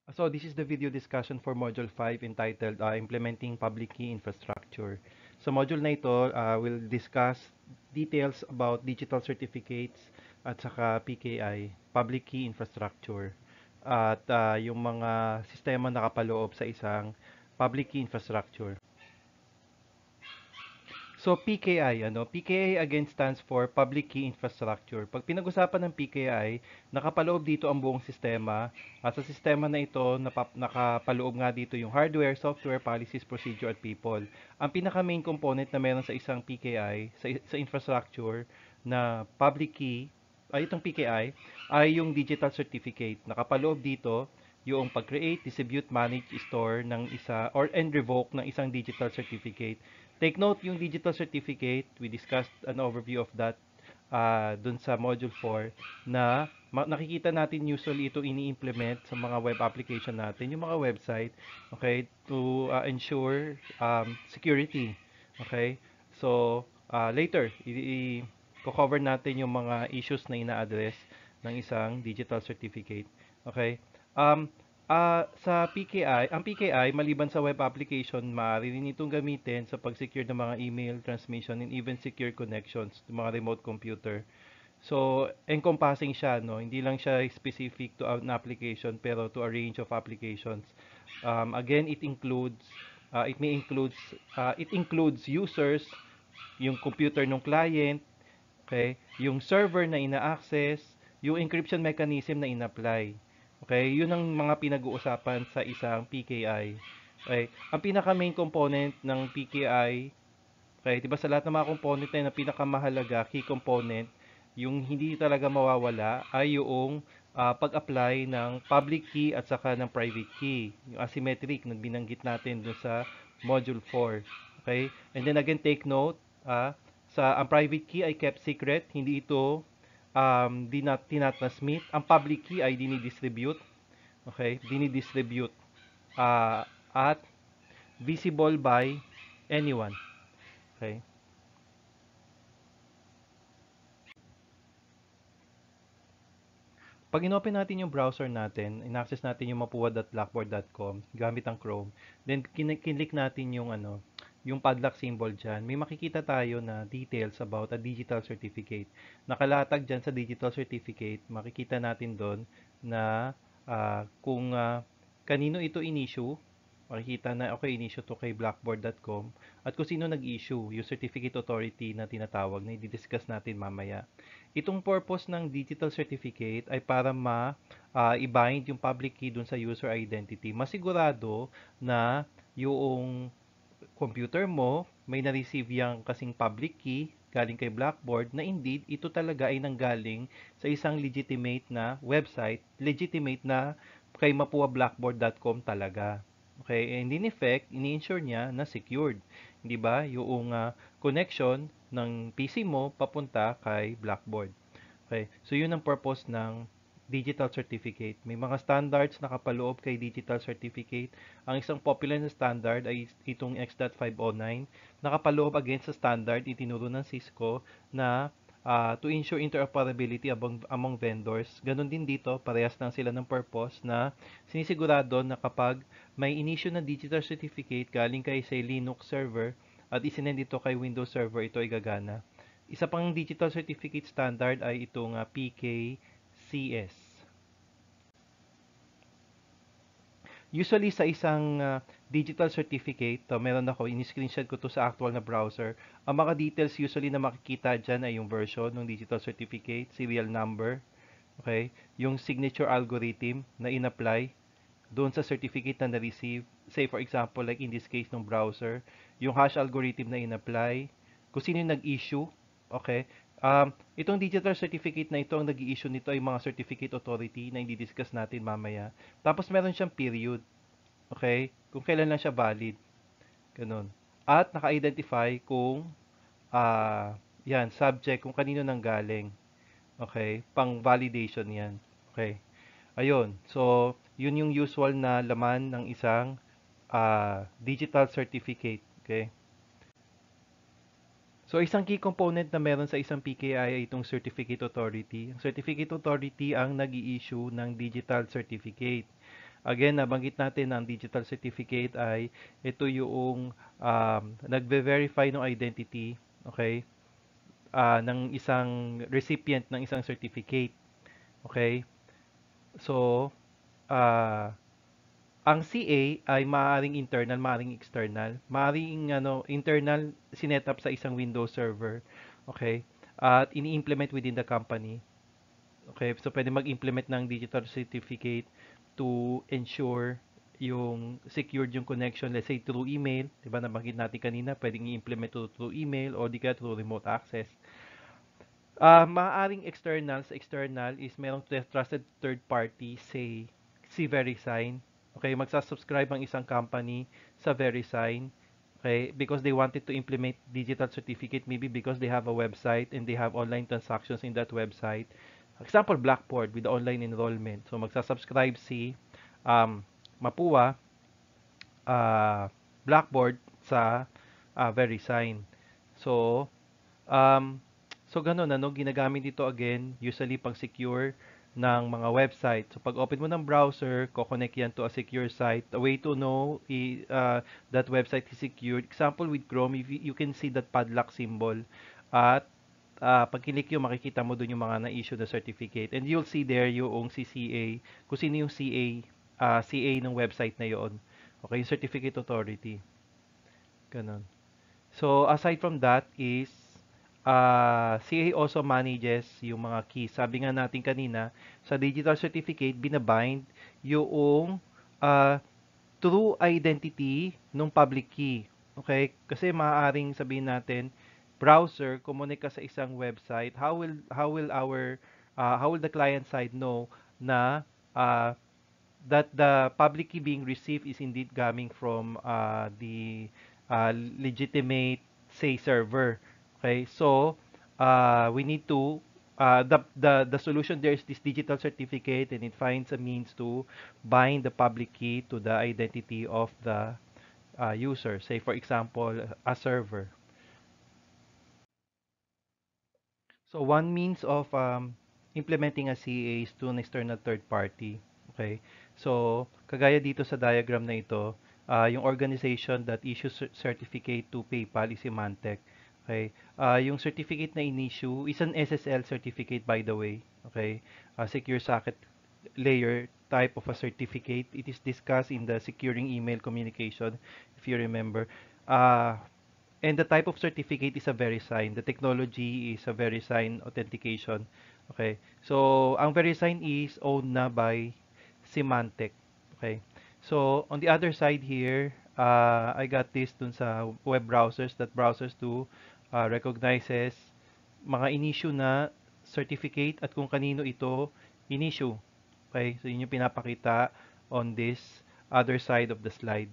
So this is the video discussion for Module 5 entitled Implementing Public Key Infrastructure. Sa module na ito, we'll discuss details about digital certificates at saka PKI, Public Key Infrastructure, at yung mga sistema nakapaloob sa isang public key infrastructure. So PKI, PKI again stands for Public Key Infrastructure. Pag pinag-usapan ng PKI, nakapaloob dito ang buong sistema. At sa sistema na ito, nakapaloob nga dito yung hardware, software, policies, procedure, at people. Ang pinaka-main component na meron sa isang PKI, sa infrastructure na public key, ay itong PKI, ay yung digital certificate. Nakapaloob dito yung pag-create, distribute, manage, store ng isa, or and revoke ng isang digital certificate. Take note, yung digital certificate, we discussed an overview of that dun sa module 4 na nakikita natin usually ito ini-implement sa mga web application natin, yung mga website, okay, to ensure security. Okay? So, later, i-cover natin yung mga issues na ina-address ng isang digital certificate. Okay? Um, sa PKI, ang PKI, maliban sa web application, maaari rin itong gamitin sa pag-secure ng mga email, transmission, and even secure connections ng mga remote computer. So, encompassing siya, no? Hindi lang siya specific to an application, pero to a range of applications. Again, it includes users, yung computer ng client, okay? Yung server na ina-access, yung encryption mechanism na in-apply. Okay? Yun ang mga pinag-uusapan sa isang PKI. Okay? Ang pinaka-main component ng PKI, okay, 'di ba sa lahat ng mga component na pinakamahalaga, key component, yung hindi talaga mawawala ay yung pag-apply ng public key at saka ng private key. Yung asymmetric na binanggit natin dun sa module 4. Okay? And then again, take note, ang private key ay kept secret, hindi ito tinatransmit. Ang public key ay dinidistribute, okay? Dinidistribute at visible by anyone, okay? Pag inopen natin yung browser natin, in-access natin yung mapua.blackboard.com gamit ang Chrome, then kinlik natin yung yung padlock symbol dyan, may makikita tayo na details about a digital certificate. Nakalatag dyan sa digital certificate, makikita natin doon na kung kanino ito in-issue, makikita na okay, in-issue to kay blackboard.com, at kung sino nag-issue, yung certificate authority na tinatawag na i-discuss natin mamaya. Itong purpose ng digital certificate ay para i-bind yung public key dun sa user identity. Masigurado na yung computer mo may na-receive yung kasing public key galing kay Blackboard na indeed ito talaga ay nanggaling sa isang legitimate na website, legitimate na kay mapuablackboard.com talaga. Okay, and in effect, ini-ensure niya na secured. Hindi ba? Yung connection ng PC mo papunta kay Blackboard. Okay, so yun ang purpose ng digital certificate. May mga standards nakapaloob kay digital certificate. Ang isang popular na standard ay itong X.509. Nakapaloob against sa standard itinuro ng Cisco na to ensure interoperability among vendors. Ganon din dito, parehas lang sila ng purpose na sinisigurado na kapag may inisyu na digital certificate galing kay say Linux server at isinend ito kay Windows server, ito ay gagana. Isa pang digital certificate standard ay itong PKCS. Usually sa isang digital certificate, meron ako, in-screenshot ko to sa actual na browser. Ang mga details usually na makikita dyan ay yung version ng digital certificate, serial number, okay? Yung signature algorithm na in-apply doon sa certificate na na-receive. Say for example, like in this case ng browser, yung hash algorithm na in-apply, kung sino yung nag-issue, okay? Itong digital certificate na ito, ang nag-i-issue nito ay mga certificate authority na i-discuss natin mamaya. Tapos meron siyang period, okay? Kung kailan lang siya valid. Ganun. At naka-identify kung subject, kung kanino nang galing. Okay? Pang validation yan. Okay? Ayun. So, yun yung usual na laman ng isang digital certificate. Okay? So, isang key component na meron sa isang PKI ay itong Certificate Authority. Ang Certificate Authority ang nag-i-issue ng digital certificate. Again, nabanggit natin na ang digital certificate ay ito yung nagve-verify ng identity, okay, ng isang recipient ng isang certificate. Okay? So, ah ang CA ay maaaring internal, maaaring external. Maaaring internal sinet up sa isang Windows server. Okay? At ini-implement within the company. Okay? So pwede mag-implement ng digital certificate to ensure yung secured yung connection, let's say through email, 'di ba nabanggit natin kanina, pwedeng i-implement through email or di kaya through remote access. Maaaring external, sa external is merong trusted third party, say, si VeriSign. Okay, magsasubscribe ang isang company sa VeriSign. Okay, because they wanted to implement digital certificate, maybe because they have a website and they have online transactions in that website. Example, Blackboard with online enrollment. So, magsasubscribe si um, Mapua, Blackboard sa VeriSign. So, Um, so ganun, ginagamit dito again, usually pang secure ng mga website. So pag open mo ng browser, ko-connect yan to a secure site. A way to know that website is secured. Example with Chrome, you can see that padlock symbol. At pag kilik yung makikita mo dun yung mga na-issue na certificate. And you'll see there yung CCA, kung sino yung CA ng website na yon. Okay, yung Certificate Authority. Ganun. So, aside from that is, CA also manages yung mga keys. Sabi nga natin kanina, sa digital certificate, binabind yung true identity ng public key. Okay? Kasi maaaring sabihin natin, browser, kumunik ka sa isang website, how will the client side know na uh, that the public key being received is indeed coming from the legitimate, say, server. Okay, so we need to the solution there is this digital certificate, and it finds a means to bind the public key to the identity of the user. Say, for example, a server. So one means of implementing a CA is to an external third party. Okay? So, kagaya dito sa diagram na ito, yung organization that issues certificate to PayPal is Symantec. Okay? Yung certificate na in-issue is an SSL certificate, by the way. Okay? Secure Socket Layer type of a certificate. It is discussed in the securing email communication, if you remember. And the type of certificate is a VeriSign. The technology is a VeriSign authentication. Okay. So, ang VeriSign is owned na by Symantec. Okay. So, on the other side here, I got this dun sa web browsers that browsers to recognizes mga in-issue na certificate at kung kanino ito in-issue. Okay. So, yun yung pinapakita on this other side of the slide.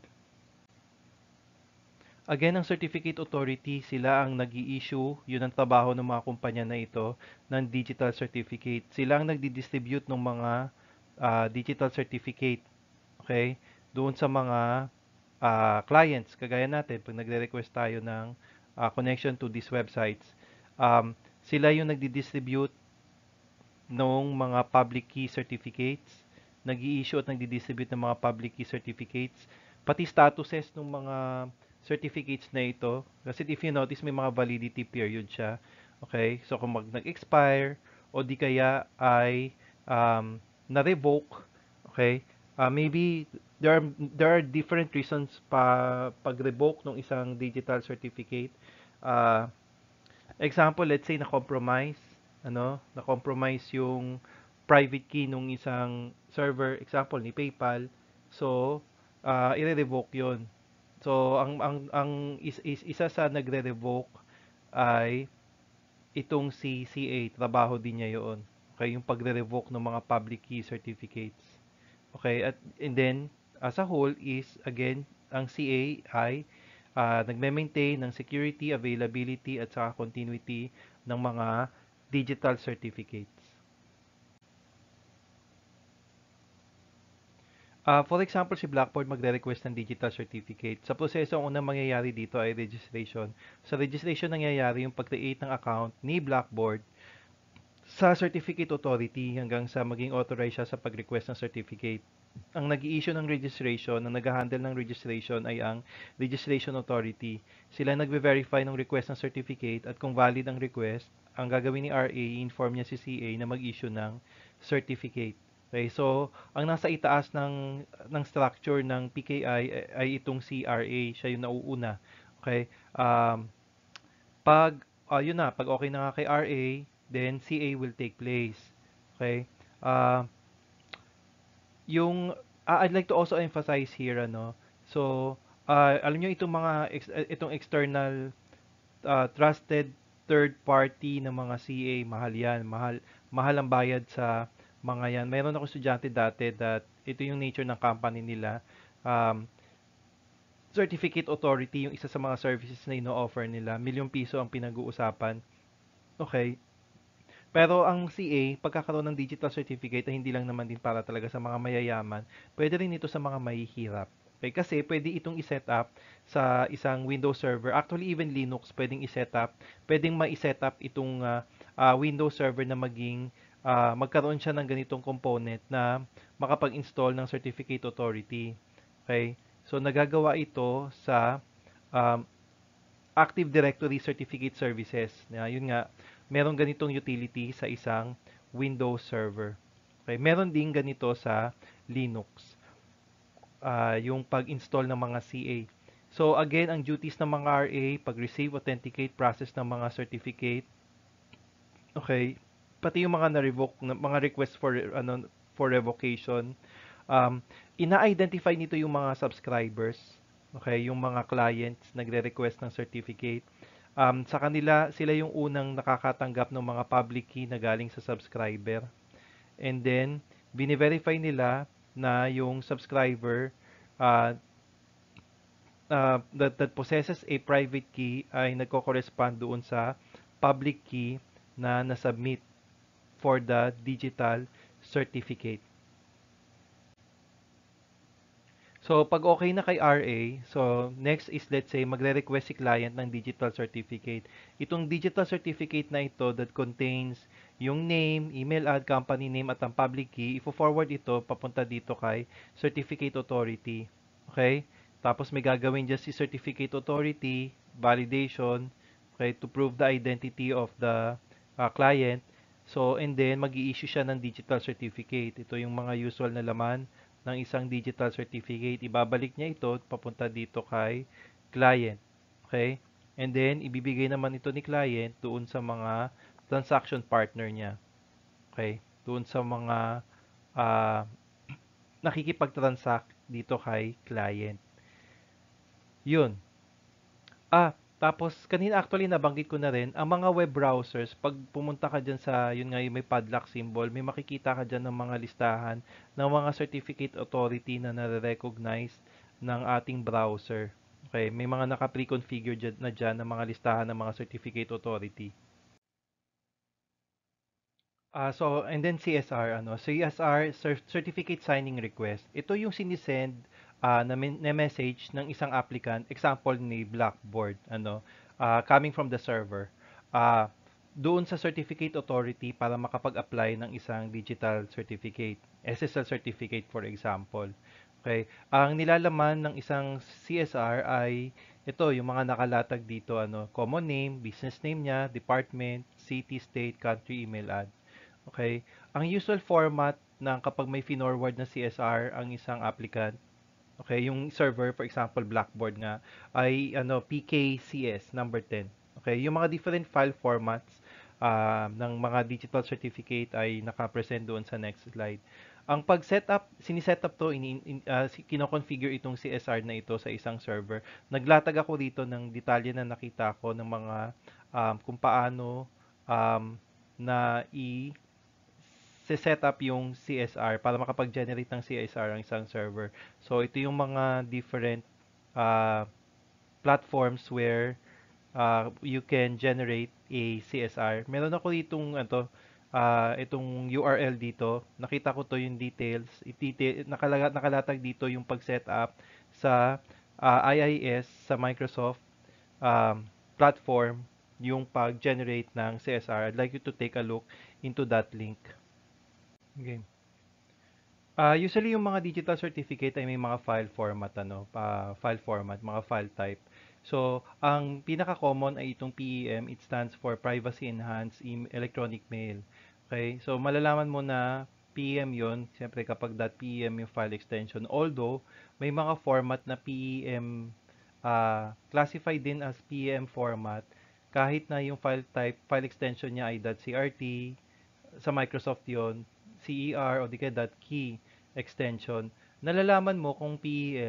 Again, ang certificate authority, sila ang nag-i-issue, yun ang trabaho ng mga kumpanya na ito, ng digital certificate. Sila ang nagdi-distribute ng mga digital certificate, okay, doon sa mga clients. Kagaya natin, pag nagre-request tayo ng connection to these websites, sila yung nagdi-distribute ng mga public key certificates, nag-i-issue at nagdi-distribute ng mga public key certificates, pati statuses ng mga certificates na ito. Kasi if you notice, may mga validity period siya. Okay? So, kung nag-expire o di kaya ay na-revoke, okay? Maybe there are different reasons pag-revoke ng isang digital certificate. Uh, Example, let's say na-compromise, na-compromise yung private key nung isang server, example ni PayPal. So, i-revoke 'yon. So, isa sa nagre-revoke ay itong si CA, trabaho din niya 'yon. Okay, yung pagre-revoke ng mga public key certificates. Okay, and then as a whole is again ang CA ay nagme-maintain ng security, availability at saka continuity ng mga digital certificates. For example, si Blackboard magre-request ng digital certificate. Sa proseso, ang unang mangyayari dito ay registration. Sa registration nangyayari yung pag-create ng account ni Blackboard sa certificate authority hanggang sa maging authorized siya sa pag-request ng certificate. Ang nag-i-issue ng registration, ang nag-handle ng registration ay ang registration authority. Sila nagve-verify ng request ng certificate at kung valid ang request, ang gagawin ni RA, inform niya si CA na mag-issue ng certificate. Okay, so ang nasa itaas ng structure ng PKI ay itong CRA, siya yung nauuna. Okay? Yun na, pag okay na nga kay RA, then CA will take place. Okay? Uh, I'd like to also emphasize here, ano, so, alam nyo itong itong external trusted third party ng mga CA, mahal yan. Mahal ang bayad sa mga yan. Mayroon ako estudyante dati that ito yung nature ng company nila. Um, Certificate authority, yung isa sa mga services na ino-offer nila, ₱1,000,000 ang pinag-uusapan. Okay. Pero ang CA, pagkakaroon ng digital certificate ay hindi lang naman din para talaga sa mga mayayaman, pwede rin ito sa mga mahihirap. Okay, kasi pwede itong i-set up sa isang Windows server. Actually, even Linux pwedeng i-set up. Pwedeng ma-set up itong Windows server na magkaroon siya ng ganitong component na makapag-install ng Certificate Authority. Okay? So, nagagawa ito sa um, Active Directory Certificate Services. Yun nga, meron ganitong utility sa isang Windows server. Okay, meron din ganito sa Linux, yung pag-install ng mga CA. So again, ang duties ng mga RA, pag-receive, authenticate, process ng mga certificate, okay, pati yung mga na-revoke, mga request for revocation, um, ina-identify nito yung mga subscribers, okay, yung mga clients nagre-request ng certificate. Sa kanila, sila yung unang nakakatanggap ng mga public key na galing sa subscriber. And then, bine-verify nila na yung subscriber uh, that possesses a private key ay nagko-correspond doon sa public key na nasubmit for the digital certificate. So, pag okay na kay RA, so next is let's say magre-request si client ng digital certificate. Itong digital certificate na ito that contains yung name, email ad, company name at ang public key, ifo-forward ito papunta dito kay Certificate Authority. Okay? Tapos may gagawin dyan si Certificate Authority, validation, okay, to prove the identity of the client. So, and then mag-i-issue siya ng digital certificate. Ito yung mga usual na laman ng isang digital certificate. Ibabalik niya ito papunta dito kay client. Okay? And then, ibibigay naman ito ni client doon sa mga transaction partner niya. Okay? Doon sa mga uh, nakikipag-transact dito kay client. Yun. Tapos kanina actually nabanggit ko na rin, ang mga web browsers, pag pumunta ka dyan sa, yun nga yung may padlock symbol, may makikita ka dyan ng mga listahan ng mga certificate authority na nare-recognize ng ating browser. Okay, may mga naka-pre-configure na dyan ng mga listahan ng mga certificate authority. And then CSR, CSR, Certificate Signing Request. Ito yung sinisend na message ng isang applicant, example ni Blackboard, coming from the server. Uh, Doon sa Certificate Authority para makapag-apply ng isang digital certificate, SSL certificate for example. Okay, ang nilalaman ng isang CSR ay ito, yung mga nakalatag dito, common name, business name niya, department, city, state, country, email ad. Okay? Ang usual format ng kapag may finorward na CSR ang isang applicant, okay, yung server, for example, Blackboard nga, ay PKCS number 10. Okay, yung mga different file formats ng mga digital certificate ay naka-present doon sa next slide. Ang pag-setup, sinisetup to, kino-configure itong CSR na ito sa isang server. Naglatag ako dito ng detalye na nakita ko ng mga kung paano na set up yung CSR para makapag-generate ng CSR ang isang server. So, ito yung mga different uh, platforms where you can generate a CSR. Meron ako itong URL dito. Nakita ko to yung details. Nakalatag dito yung pag-set up sa IIS, sa Microsoft um, platform, yung pag-generate ng CSR. I'd like you to take a look. into that link. Okay. Usually yung mga digital certificate ay may mga file format file format, mga file type. So, ang pinaka-common ay itong PEM, it stands for Privacy Enhanced Electronic Mail. Okay? So, malalaman mo na PEM 'yon, siyempre kapag .pem yung file extension. Although, may mga format na PEM classified din as PEM format kahit na yung file extension niya ay .crt, sa Microsoft yon, CER o di kaya .key extension, nalalaman mo kung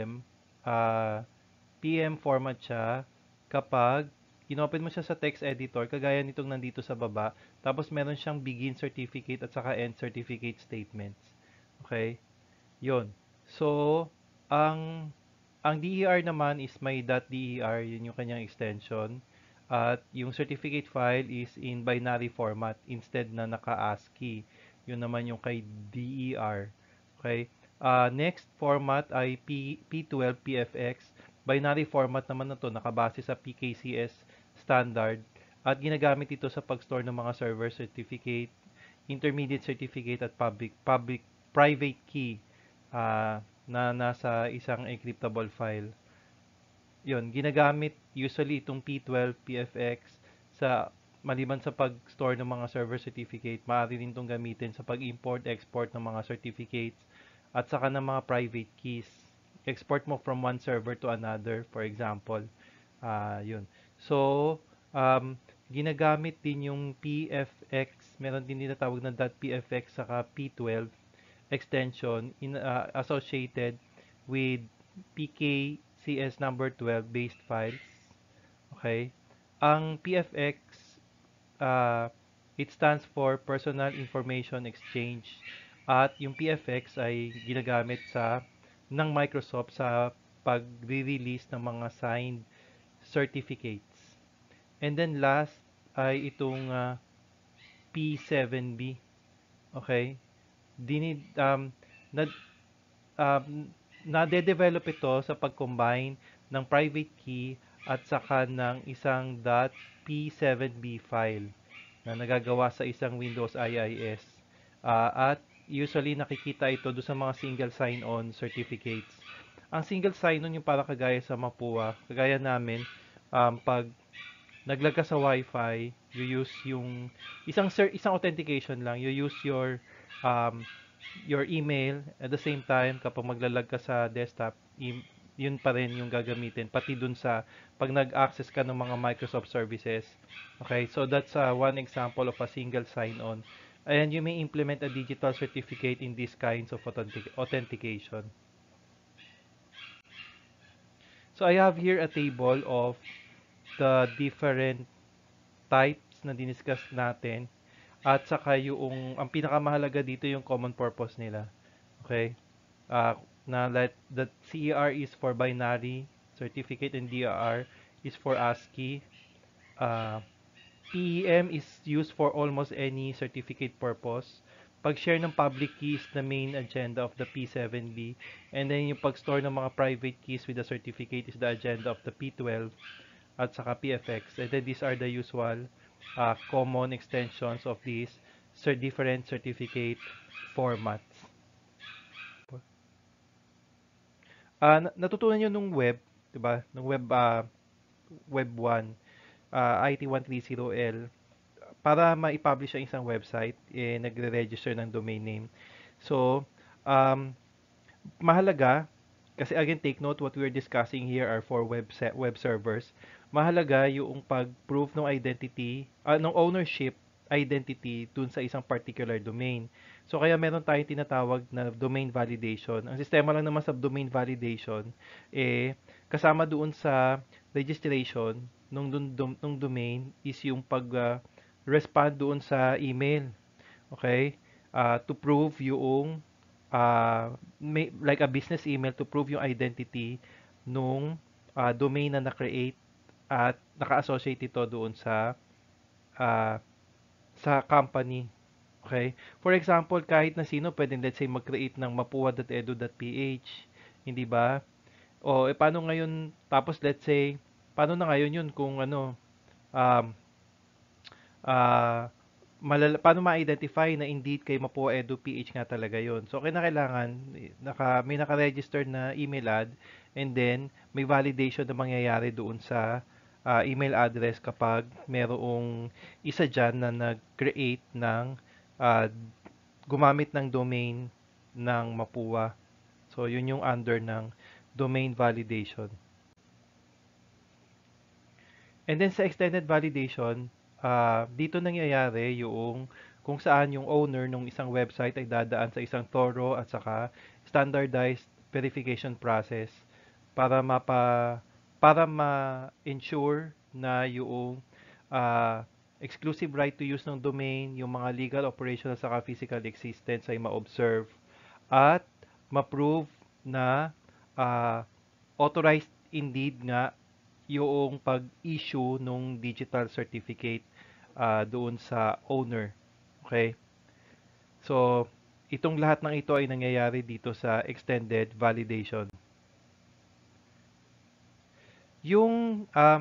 PM format siya kapag inopen mo siya sa text editor, kagaya nitong nandito sa baba, tapos meron siyang begin certificate at saka end certificate statements. Okay? Yon. So, ang DER naman is may .der, yun yung kanyang extension. At yung certificate file is in binary format instead na naka-ASCII. Yun naman yung kay DER. Okay? Next format ay P12 PFX. Binary format naman na to, nakabase sa PKCS standard. At ginagamit ito sa pag-store ng mga server certificate, intermediate certificate at private key na nasa isang encryptable file. Yun, ginagamit usually itong P12 PFX sa maliban sa pag-store ng mga server certificate, maaari rin itong gamitin sa pag-import-export ng mga certificates at saka ng mga private keys. Export mo from one server to another, for example. Yun. So, ginagamit din yung PFX, meron din tinatawag na .pfx saka P12 extension associated with PKCS number 12 based files. Okay? Ang PFX, uh, it stands for Personal Information Exchange. At yung PFX ay ginagamit ng Microsoft sa pag-release ng mga signed certificates. And then last ay itong P7B. Okay? Dinid, na, nade-develop ito sa pag-combine ng private key at saka ng isang .p7b file na nagagawa sa isang Windows IIS. At usually nakikita ito do sa mga single sign-on certificates. Ang single sign-on yung para kagaya sa Mapua, kagaya namin, pag naglag ka sa Wi-Fi, you use yung isang authentication lang. You use your email at the same time kapag maglalag ka sa desktop, yun pa rin yung gagamitin pati dun sa pag nag-access ka ng mga Microsoft services. Okay, so that's one example of a single sign-on. And you may implement a digital certificate in these kinds of authentication. So I have here a table of the different types na diniscuss natin at saka yung ang pinakamahalaga dito yung common purpose nila. Okay? Na let the CER is for binary certificate and DER is for ASCII. Uh, PEM is used for almost any certificate purpose. Pag-share ng public keys the main agenda of the P7B, and then yung pag-store ng mga private keys with the certificate is the agenda of the P12 at saka PFX. And then these are the usual common extensions of these different certificate formats. Natutunan nyo nung web, 'di ba? Nung web 1, IT130L, para ma-publish ang isang website, nagre-register ng domain name. So, um, mahalaga, kasi again, take note, what we're discussing here are for web servers. Mahalaga yung pag-prove ng identity, ng ownership identity dun sa isang particular domain. So, kaya meron tayong tinatawag na domain validation. Ang sistema lang naman sa domain validation, kasama doon sa registration nung domain is yung respond doon sa email. Okay? To prove yung like a business email to prove yung identity nung domain na na-create at naka-associate ito doon uh, sa company. Okay? For example, kahit na sino pwedeng let's say mag-create ng mapua.edu.ph, hindi ba? O paano ngayon tapos let's say paano na ngayon yun kung um, uh, paano ma-identify na indeed kay Mapua Edu PH nga talaga yon. So, kailangan, may naka-register na email ad, and then may validation na mangyayari doon sa email address kapag merong isa dyan na nag-create ng ah, gumamit ng domain ng Mapua. So, yun yung under ng domain validation. And then sa extended validation, dito nangyayari yung kung saan yung owner ng isang website ay dadaan sa isang thorough at saka standardized verification process para para ma-ensure na yung ah, exclusive right to use ng domain, yung mga legal, operational at saka physical existence ay ma-observe at ma-prove na ah, authorized indeed nga yung pag-issue nung digital certificate doon sa owner. Okay? So, itong lahat ng ito ay nangyayari dito sa extended validation. Yung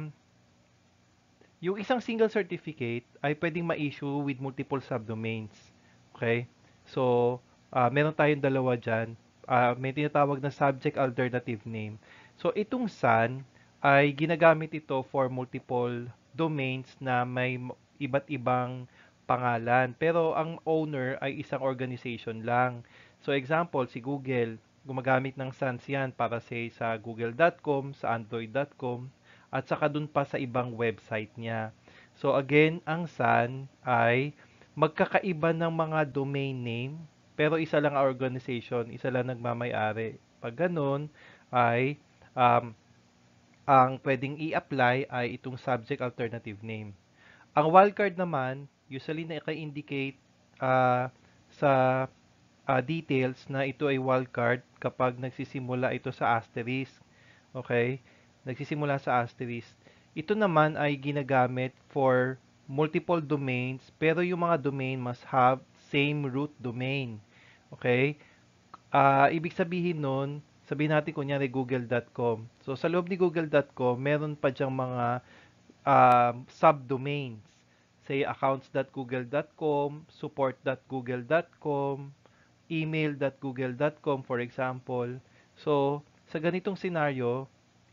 yung isang single certificate ay pwedeng ma-issue with multiple subdomains. Okay? So, meron tayong dalawa dyan. May tinatawag na subject alternative name. So, itong SAN ay ginagamit ito for multiple domains na may iba't ibang pangalan. Pero ang owner ay isang organization lang. So, example, si Google, gumagamit ng SANs yan para say sa google.com, sa android.com, at saka dun pa sa ibang website niya. So again, ang SAN ay magkakaiba ng mga domain name, pero isa lang ang organization, isa lang nagmamay-ari. Pag ganun, ay um, ang pwedeng i-apply ay itong subject alternative name. Ang wildcard naman, usually naka-indicate sa details na ito ay wildcard kapag nagsisimula ito sa asterisk. Okay? Nagsisimula sa asterisk. Ito naman ay ginagamit for multiple domains, pero yung mga domain must have same root domain. Okay? Ibig sabihin nun, sabihin natin kunyari google.com. So, sa loob ni google.com, meron pa diyang mga subdomains. Say accounts.google.com, support.google.com, email.google.com for example. So, sa ganitong scenario,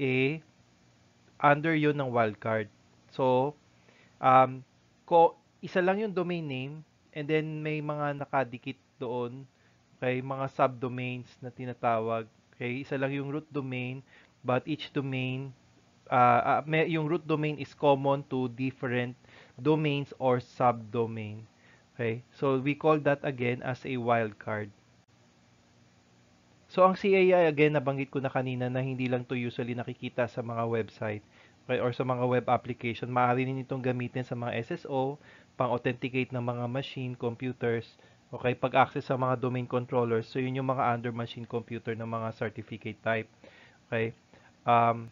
under yun ng wildcard. So, um, isa lang yung domain name and then may mga nakadikit doon, okay, mga subdomains na tinatawag. Okay, isa lang yung root domain but each domain yung root domain is common to different domains or subdomain. Okay? So we call that again as a wildcard. So ang CAI again nabanggit ko na kanina na hindi lang to usually nakikita sa mga website, okay, or sa mga web application. Maaari din itong gamitin sa mga SSO, pang-authenticate ng mga machine, computers, okay, pag-access sa mga domain controllers. So yun yung mga under machine computer ng mga certificate type. Okay? Um,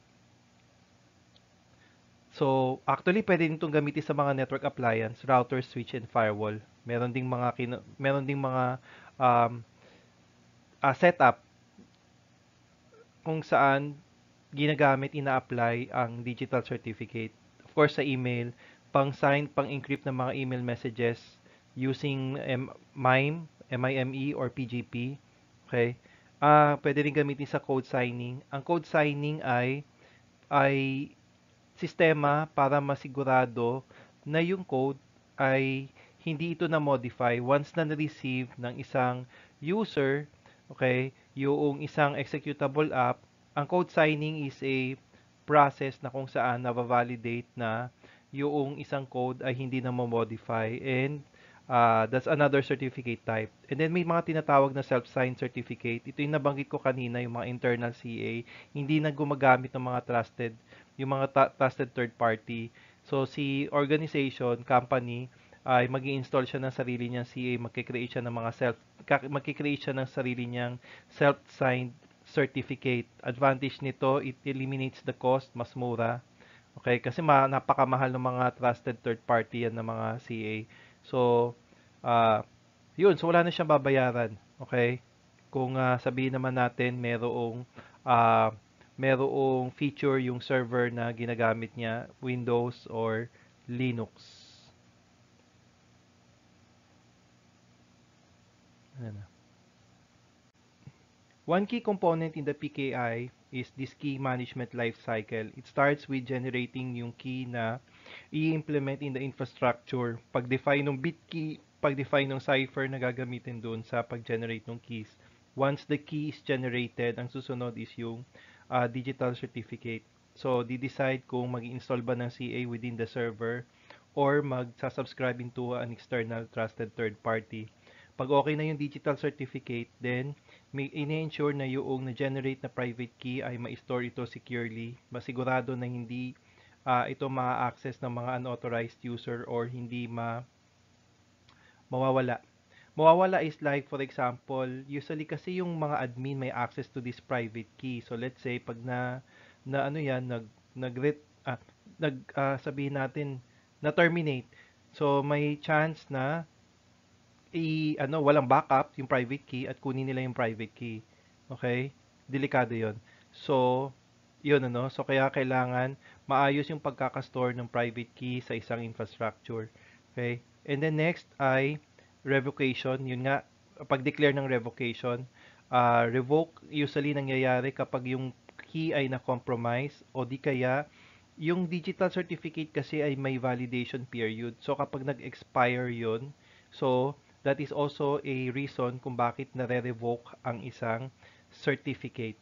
So, actually, pwede din itong gamitin sa mga network appliance, router, switch, and firewall. Meron ding mga um, setup kung saan ginagamit, ina-apply ang digital certificate. Of course, sa email, pang-sign, pang-encrypt ng mga email messages using MIME, MIME, or PGP. Okay? Pwede rin gamitin sa code signing. Ang code signing ay sistema para masigurado na yung code ay hindi ito na-modify once na na-receive ng isang user, okay, yung isang executable app. Ang code signing is a process na kung saan na-validate na yung isang code ay hindi na modify and that's another certificate type. And then may mga tinatawag na self-signed certificate. Ito yung nabanggit ko kanina, yung mga internal CA, hindi na gumagamit ng mga trusted third party. So si organization, company ay mag-i-install siya ng sarili niyang CA, magki-create siya ng sarili niyang self-signed certificate. Advantage nito, it eliminates the cost, mas mura. Okay, kasi napakamahal ng mga trusted third party yan ng mga CA. So, yun, so wala na siyang babayaran. Okay? Kung sabihin naman natin uh, merong feature yung server na ginagamit niya, Windows or Linux. Ayan na. One key component in the PKI is this key management life cycle. It starts with generating yung key na i-implement in the infrastructure, pag-define ng bit key, pag-define ng cipher na gagamitin doon sa pag-generate ng keys. Once the key is generated, ang susunod is yung digital certificate. So, di-decide kung mag-install ba ng CA within the server or mag-subscribe into an external trusted third party. Pag okay na yung digital certificate, then may ini-ensure na yung na-generate na private key ay ma-store ito securely, masigurado na hindi ito ma-access ng mga unauthorized user or hindi mawawala. Mawawala is like, for example, usually kasi yung mga admin may access to this private key. So let's say pag na ano yan nag ah, sabihin natin na terminate. So may chance na walang backup yung private key at kunin nila yung private key. Okay? Delikado 'yon. So, 'yun ano. So kaya kailangan maayos yung pagkaka-store ng private key sa isang infrastructure. Okay? And then next ay revocation. Yun nga, pag-declare ng revocation, revoke usually nangyayari kapag yung key ay na-compromise o di kaya yung digital certificate kasi ay may validation period. So kapag nag-expire 'yun, so that is also a reason kung bakit nare-revoke ang isang certificate.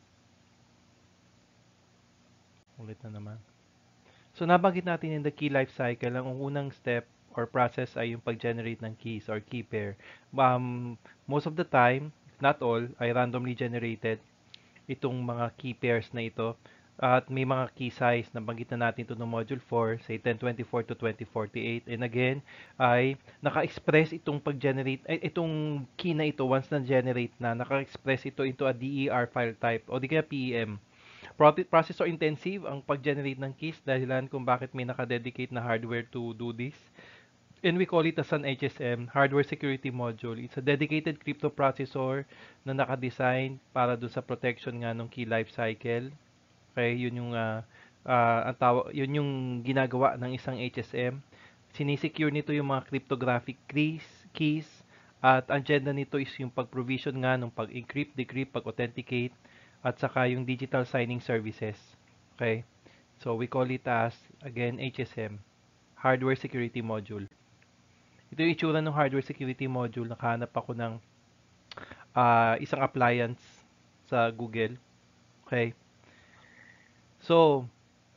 Ulit na naman. So nabanggit natin in the key life cycle, ang unang step or process ay yung pag-generate ng keys or key pair. Most of the time, if not all, ay randomly generated itong mga key pairs na ito. At may mga key size na banggit na natin ito ng Module 4, say 1024 to 2048. And again, ay naka-express itong pag-generate, itong key na ito, once na-generate na, naka-express ito into a DER file type o di kaya PEM. Processor intensive ang pag-generate ng keys dahilan kung bakit may naka-dedicate na hardware to do this. And we call it as an HSM, Hardware Security Module. It's a dedicated crypto processor na naka-design para do sa protection nga ng key life cycle. Okay, yun yung yun yung ginagawa ng isang HSM. Sinisecure nito yung mga cryptographic keys at ang agenda nito is yung pag-provision nga ng pag-encrypt, decrypt, pag-authenticate at saka yung digital signing services. Okay? So we call it as again HSM, Hardware Security Module. Ito yung itsura ng hardware security module. Nakahanap ako ng isang appliance sa Google. Okay? So,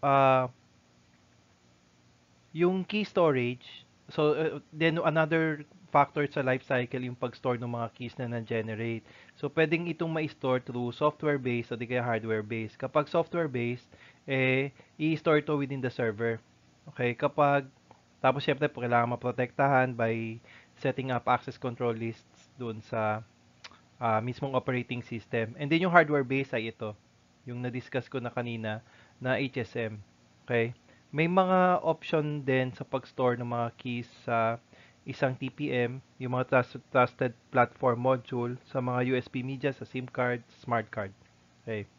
yung key storage, so then another factor sa life cycle yung pag-store ng mga keys na na-generate. So, pwedeng itong ma-store through software-based o di kaya hardware-based. Kapag software-based, i-store ito within the server. Okay? Tapos syempre, kailangan maprotektahan by setting up access control lists dun sa mismong operating system. And then yung hardware-based ay ito, yung na-discuss ko na kanina na HSM. Okay? May mga option din sa pag-store ng mga keys sa isang TPM, yung mga trusted platform module sa mga USB media, sa SIM card, smart card. Okay.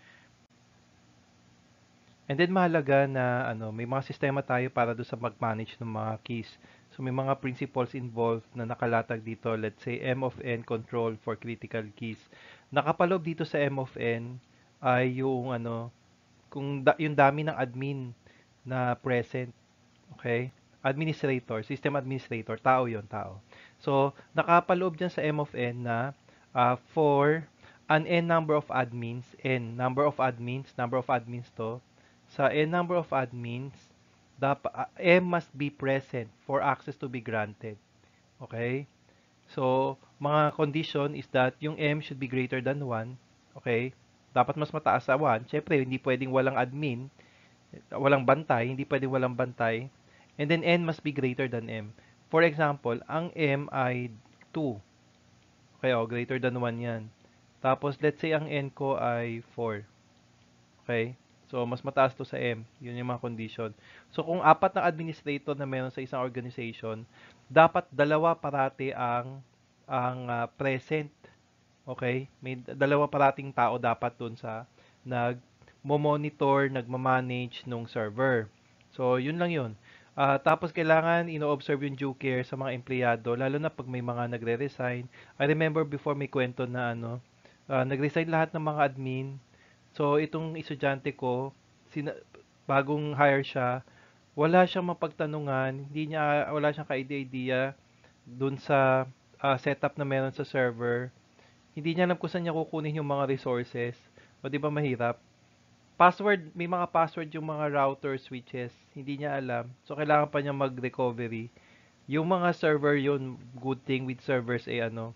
And then mahalaga na may mga sistema tayo para do sa mag-manage ng mga keys. So may mga principles involved na nakalatag dito. Let's say M of N control for critical keys. Nakapaloob dito sa M of N ay yung yung dami ng admin na present. Okay? Administrator, system administrator, tao 'yon, tao. So nakapaloob diyan sa M of N na for an n number of admins, number of admins to. Sa n number of admins, M must be present for access to be granted. Okay? So, mga condition is that yung M should be greater than 1. Okay? Dapat mas mataas sa 1. Siyempre, hindi pwedeng walang admin, walang bantay, hindi pwedeng walang bantay. And then N must be greater than M. For example, ang M ay 2. Okay, greater than 1 yan. Tapos, let's say ang N ko ay 4. Okay? So, mas mataas to sa M. Yun yung mga condition. So, kung apat na administrator na meron sa isang organization, dapat dalawa parati ang present. Okay? May dalawa parating tao dapat dun sa nag-monitor, nagma-manage nung server. So, yun lang yun. Tapos kailangan ino-observe yung due care sa mga empleyado, lalo na pag may mga nagre-resign. I remember before may kwento na ano, nag-resign lahat ng mga admin. So itong estudyante ko, sina bagong hire siya, wala siyang mapagtanungan, wala siyang ka-idea dun sa setup na meron sa server. Hindi niya alam kung saan niya kukunin yung mga resources. O di ba mahirap? May mga password yung mga router switches. Hindi niya alam. So kailangan pa niya mag-recovery. Yung mga server yun, good thing with servers ay ano,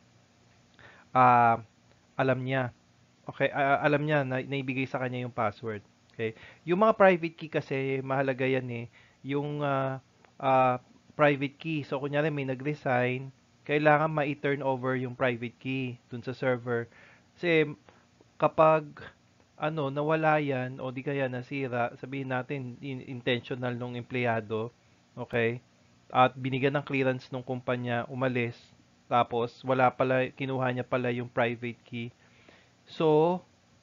ah alam niya. Okay, alam niya na naibigay sa kanya yung password. Okay. Yung mga private key kasi mahalaga yan eh. Yung ah, private key. So kunyari may nag-resign, kailangan ma-turn over yung private key dun sa server. Kasi kapag ano nawala yan o di kaya nasira, sabihin natin intentional nung empleyado, okay? At binigyan ng clearance nung kumpanya, umalis, tapos wala pala, kinuha niya pala yung private key. So,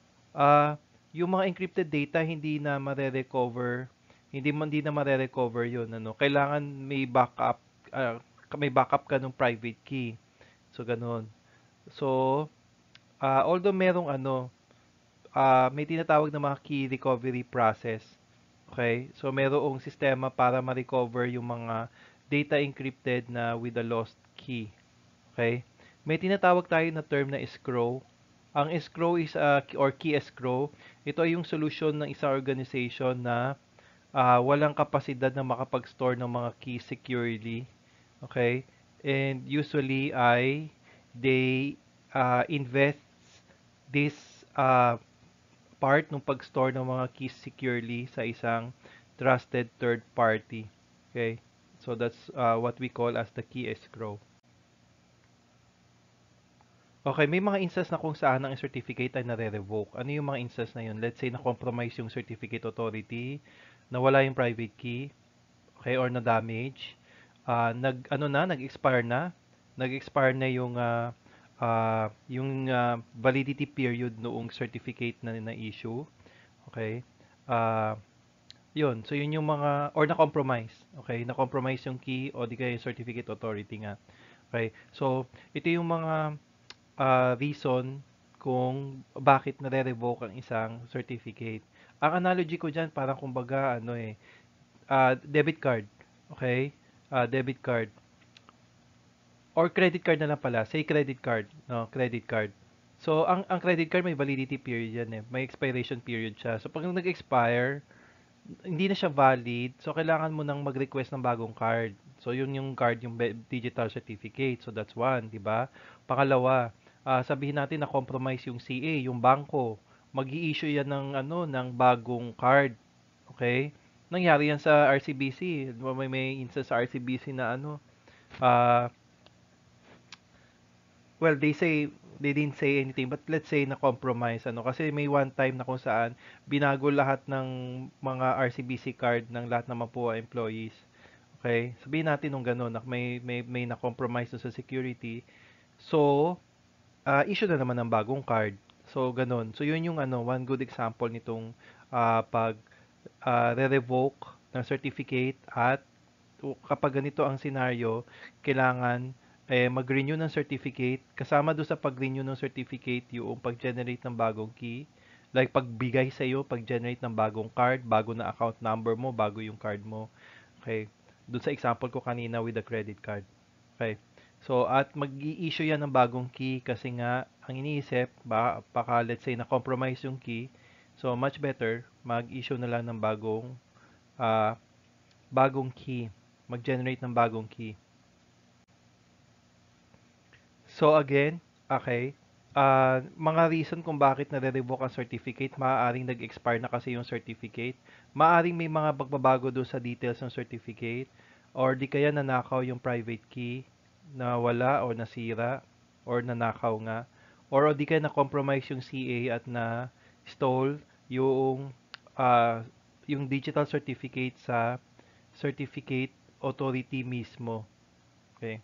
yung mga encrypted data hindi na mare-recover, hindi na mare-recover 'yun ano. Kailangan ah, may backup ka ng private key. So ganoon. So, although merong ano, may tinatawag na mga key recovery process. Okay? So merong sistema para ma-recover yung mga data encrypted na with a lost key. Okay? May tinatawag tayo na term na escrow. Ang escrow is or key escrow. Ito ay yung solution ng isang organization na walang kapasidad na makapag-store ng mga key securely. Okay? And usually they invest this part ng pag-store ng mga keys securely sa isang trusted third party. Okay? So that's what we call as the key escrow. Okay, may mga instance na kung saan ang certificate ay nare-revoke. Ano yung mga instance na yun? Let's say na-compromise yung certificate authority, nawala yung private key, okay, or na-damage, nag-expire na, nag-expire na yung validity period noong certificate na na-issue, okay? Ah, yun, so yun yung mga, or na-compromise, okay? Na-compromise yung key o di kaya yung certificate authority nga. Okay, so ito yung mga reason kung bakit nare-revoke ang isang certificate. Ang analogy ko dyan, parang kumbaga, ano eh, debit card. Okay? Debit card. Or credit card na lang pala. Say credit card. No, credit card. So, ang credit card may validity period yan eh. May expiration period siya. So, pag nag-expire, hindi na siya valid. So, kailangan mo nang mag-request ng bagong card. So, yun yung card, yung digital certificate. So, that's one, di ba? Pangalawa, sabihin natin na compromise yung CA, yung bangko. Mag-i-issue yan ng bagong card. Okay? Nangyari yan sa RCBC. May instance sa RCBC na ah, well, they didn't say anything, but let's say na compromise kasi may one time na kung saan binago lahat ng mga RCBC card ng lahat ng Mapua employees. Okay? Sabihin natin nung gano'n na may na-compromise dun sa security. So, issue na naman ng bagong card. So, gano'n. So, yun yung one good example nitong pag re-revoke ng certificate at kapag ganito ang scenario, kailangan mag-renew ng certificate. Kasama do sa pag-renew ng certificate yung pag-generate ng bagong key. Like pagbigay sa iyo, pag-generate ng bagong card, bago na account number mo, bago yung card mo. Okay. Doon sa example ko kanina with the credit card. Okay. So, at mag-i-issue yan ng bagong key kasi nga, ang iniisip, baka let's say na-compromise yung key. So, much better, mag-issue na lang ng ah, bagong key. Mag-generate ng bagong key. So again, okay, mga reason kung bakit nare-revoke ang certificate, maaaring nag-expire na kasi yung certificate, maaaring may mga pagbabago doon sa details ng certificate, or di kaya nanakaw yung private key, na wala o nasira, or nanakaw nga, or di kaya na-compromise yung CA at na-stole ah, yung digital certificate sa certificate authority mismo. Okay.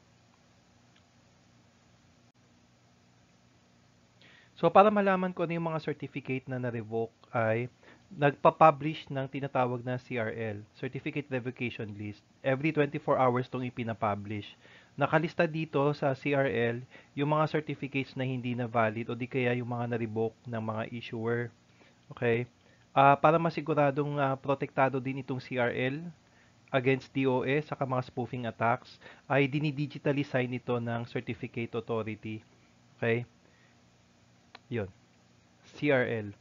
So, para malaman ko ano yung mga certificate na na-revoke ay nagpa-publish ng tinatawag na CRL, Certificate Revocation List. Every 24 hours itong ipinapublish. Nakalista dito sa CRL yung mga certificates na hindi na valid o di kaya yung mga na-revoke ng mga issuer. Okay? Para masiguradong protektado din itong CRL against DOS saka mga spoofing attacks, ay dinidigitally sign ito ng Certificate Authority. Okay? Yun. CRL.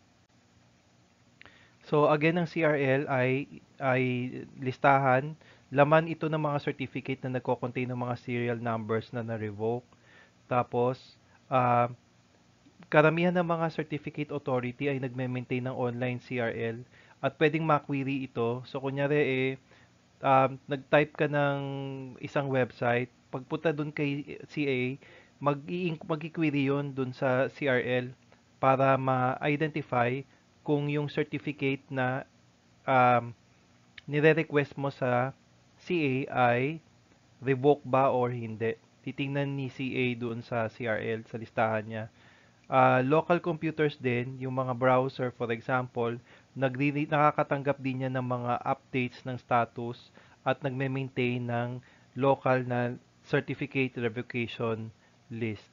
So again, ang CRL ay listahan. Laman ito ng mga certificate na nagko-contain ng mga serial numbers na na-revoke. Tapos, ah, karamihan ng mga certificate authority ay nagme-maintain ng online CRL at pwedeng ma-query ito. So kunyari nag-type ka ng isang website, pagpunta dun kay CA, mag-query yun dun sa CRL para ma-identify kung yung certificate na um, nire-request mo sa CA ay revoke ba or hindi. Titingnan ni CA doon sa CRL, sa listahan niya. Local computers din, yung mga browser for example, nakakatanggap din yan ng mga updates ng status at nagme-maintain ng local na certificate revocation list.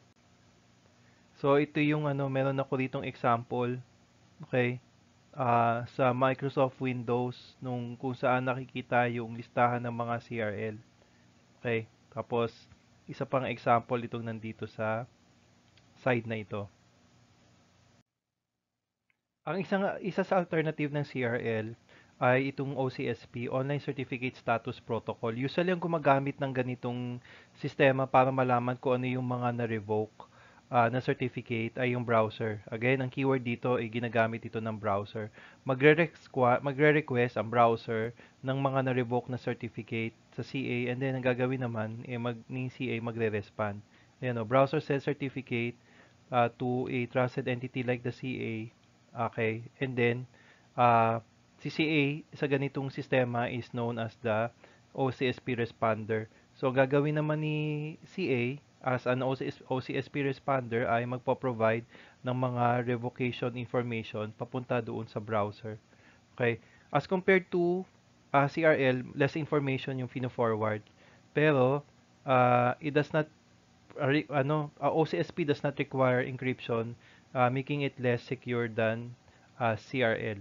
So ito yung meron ako ditong example, okay? Sa Microsoft Windows nung kung saan nakikita yung listahan ng mga CRL. Okay? Tapos isa pang example itong nandito sa side na ito. Ang isa sa alternative ng CRL ay itong OCSP, Online Certificate Status Protocol. Usually ang gumagamit ng ganitong sistema para malaman kung ano yung mga na-revoke na certificate ay yung browser. Again, ang keyword dito ay ginagamit ito ng browser. Magre-request ang browser ng mga na-revoke na certificate sa CA, and then ang gagawin naman ni CA magre-respond. Ayan o, browser sends certificate to a trusted entity like the CA. Okay. And then, si CA sa ganitong sistema is known as the OCSP responder. So, gagawin naman ni CA as an OCSP responder ay magpo-provide ng mga revocation information papunta doon sa browser. Okay. As compared to CRL, less information yung fino-forward. Pero, it does not OCSP does not require encryption, making it less secure than CRL.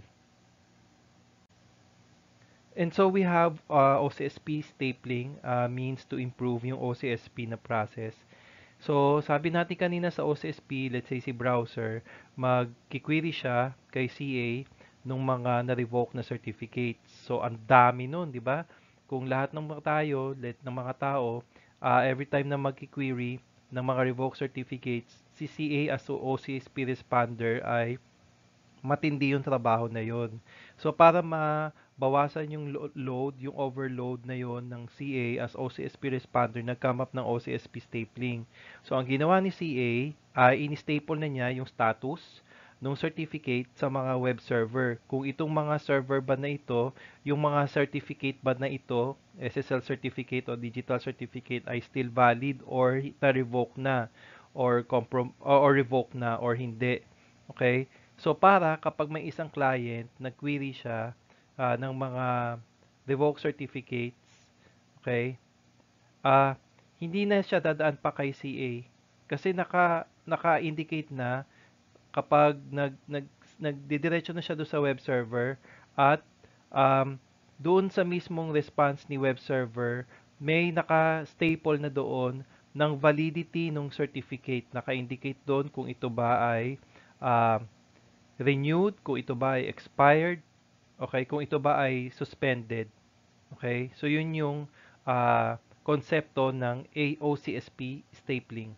And so we have OCSP stapling means to improve yung OCSP na process. So sabi natin kanina sa OCSP, let's say si browser, mag-query siya kay CA nung mga na-revoke na certificates. So ang dami nun, di ba? Kung lahat ng mga ng mga tao, every time na mag-query ng mga revoked certificates, si CA as OCSP responder ay matindi yung trabaho na yon. So para mabawasan yung load, yung overload na yon ng CA as OCSP responder, nag-come up ng OCSP stapling. So ang ginawa ni CA ay in-staple na niya yung status ng certificate sa mga web server. Kung itong mga server ba na ito, yung mga certificate ba na ito, SSL certificate o digital certificate ay still valid or na-revoke na or revoke na or hindi. Okay? So para kapag may isang client nag-query siya ng mga revoked certificates, okay? Ah, hindi na siya dadaan pa kay CA kasi naka-indicate na kapag nagdidiretso na siya doon sa web server at um, doon sa mismong response ni web server, may naka-staple na doon ng validity ng certificate. Naka-indicate doon kung ito ba ay um, renewed, kung ito ba ay expired, okay, kung ito ba ay suspended. Okay? So yun yung konsepto ng AOCSP stapling.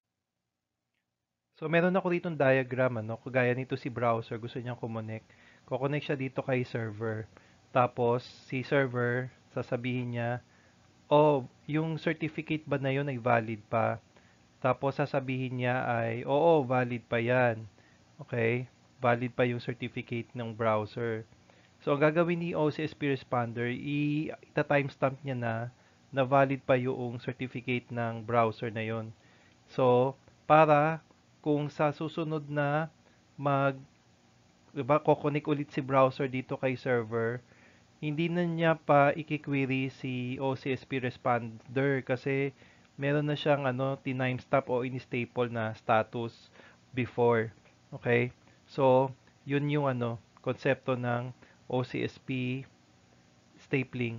So meron ako ditong diagram, kagaya nito si browser, gusto niyang kumonek. Kukonek siya dito kay server. Tapos si server, sasabihin niya, oh, yung certificate ba na yun ay valid pa? Tapos sasabihin niya ay, oo, valid pa yan. Okay? Valid pa yung certificate ng browser. So, ang gagawin ni OCSP Responder, ita-timestamp niya na valid pa yung certificate ng browser na yon. So, para kung sa susunod na mag diba, kokonek ulit si browser dito kay server, hindi na niya pa i-query si OCSP responder kasi meron na siyang ano, tinimestamp o in-staple na status before. Okay? So, yun yung ano, konsepto ng OCSP stapling.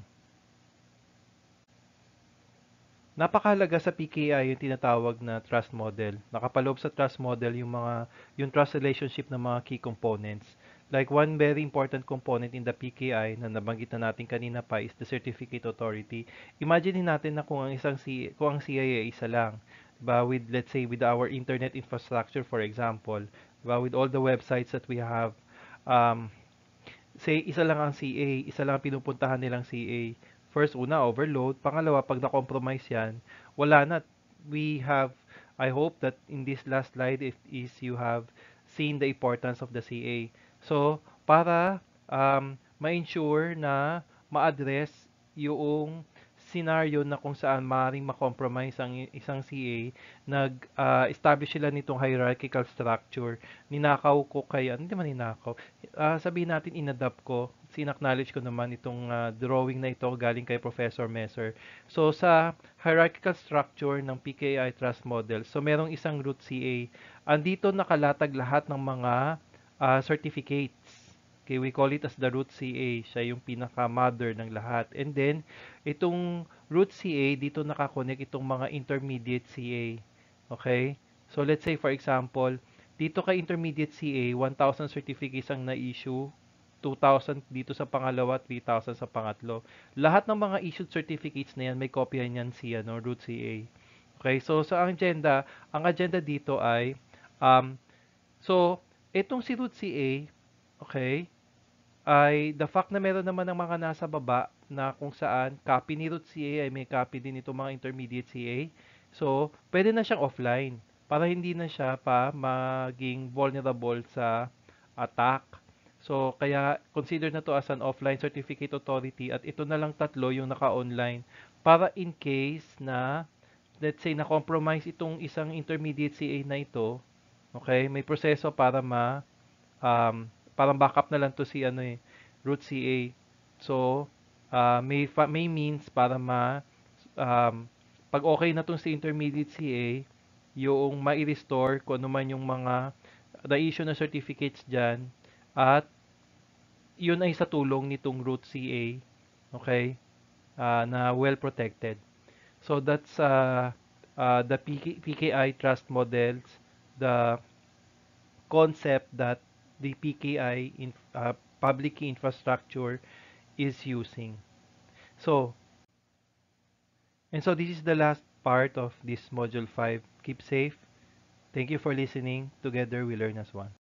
Napakahalaga sa PKI yung tinatawag na trust model. Nakapaloob sa trust model yung trust relationship ng mga key components. Like one very important component in the PKI na nabanggit na natin kanina pa is the certificate authority. Imagine natin na kung ang CIA ay isa lang, diba? With let's say with our internet infrastructure for example, diba? With all the websites that we have, um, say isa lang ang CA, isa lang ang pinupuntahan nilang CA. First, una, overload. Pangalawa, pag na-compromise yan, wala na. We have, I hope that in this last slide is you have seen the importance of the CA. So, para ma-ensure na ma-address yung scenario na kung saan maaaring ma-compromise ang isang CA, nag-establish sila nitong hierarchical structure. Ninakaw ko kaya, hindi man ninakaw, sabihin natin inadapt ko, sin-acknowledge ko naman itong drawing na ito galing kay Professor Messer. So sa hierarchical structure ng PKI trust model, so merong isang root CA. Andito nakalatag lahat ng mga certificates. Okay, we call it as the root CA. Siya yung pinaka-mother ng lahat. And then, itong root CA, dito nakakonect itong mga intermediate CA. Okay? So, let's say for example, dito kay intermediate CA, 1,000 certificates ang na-issue, 2,000 dito sa pangalawa, 3,000 sa pangatlo. Lahat ng mga issued certificates na yan, may kopya niyan si root CA. Okay, so sa ang agenda dito ay, um, so, itong si root CA, okay, ay the fact na meron naman ng mga nasa baba na kung saan copy ni root CA ay may copy din itong mga intermediate CA. So, pwede na siyang offline para hindi na siya pa maging vulnerable sa attack. So, kaya consider na to as an offline certificate authority at ito na lang tatlo yung naka-online para in case na let's say na-compromise itong isang intermediate CA na ito, okay, may proseso para parang backup na lang to si root CA. So, may means para um, pag okay na tong si intermediate CA, yung mai-restore kung ano man yung mga na-issue na certificates dyan at yun ay sa tulong nitong root CA, okay, na well protected. So that's the PKI trust models, the concept that the PKI public key infrastructure is using. So, and so this is the last part of this module 5. Keep safe. Thank you for listening. Together we learn as one.